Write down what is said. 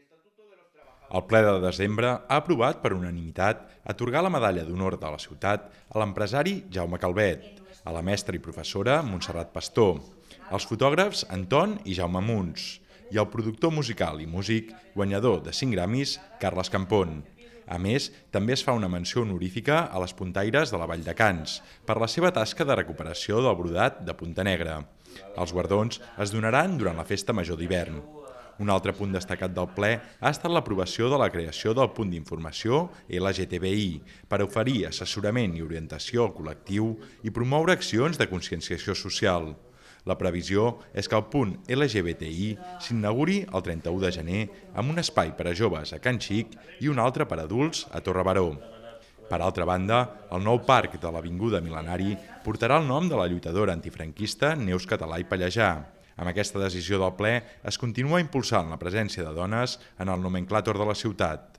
El ple de desembre ha aprovat per unanimitat atorgar la medalla d'honor de la ciutat a l'empresari Jaume Calvet, a la mestra i professora Montserrat Pastor, als fotògrafs Anton i Jaume Muns i al productor musical i músic guanyador de 5 Grammys Carles Campón. A més, també es fa una menció honorífica a les puntaires de la Vall de Cans per la seva tasca de recuperació del brodat de Punta Negra. Els guardons es donaran durant la Festa Major d'hivern. Un altre punt destacat del ple ha estat l'aprovació de la creació del punt d'informació LGTBI per oferir assessorament i orientació al col·lectiu i promoure accions de conscienciació social. La previsió és que el punt LGBTI s'inauguri el 31 de gener amb un espai per a joves a Can Xic i un altre per a adults a Torre Baró. Per altra banda, el nou parc de l'Avinguda Mil·lenari portarà el nom de la lluitadora antifranquista Neus Català i Pallejà. Amb aquesta decisió del ple es continua impulsant la presència de dones en el nomenclàtor de la ciutat.